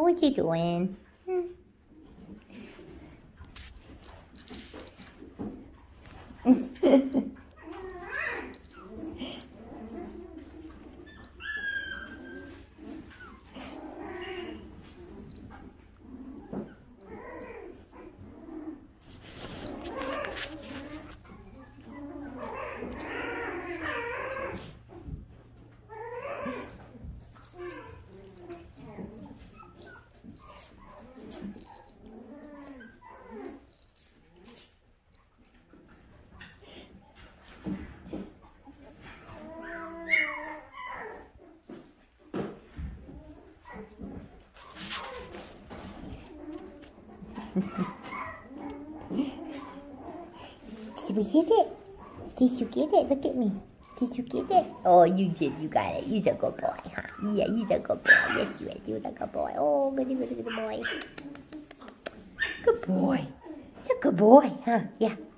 what you doing? Did we get it? Did you get it? Look at me. Did you get it? Oh, you did. You got it. You're a good boy, huh? Yeah, you're a good boy. Yes, you is. You're a good boy. Oh, good boy. Good boy. It's a good boy, huh? Yeah.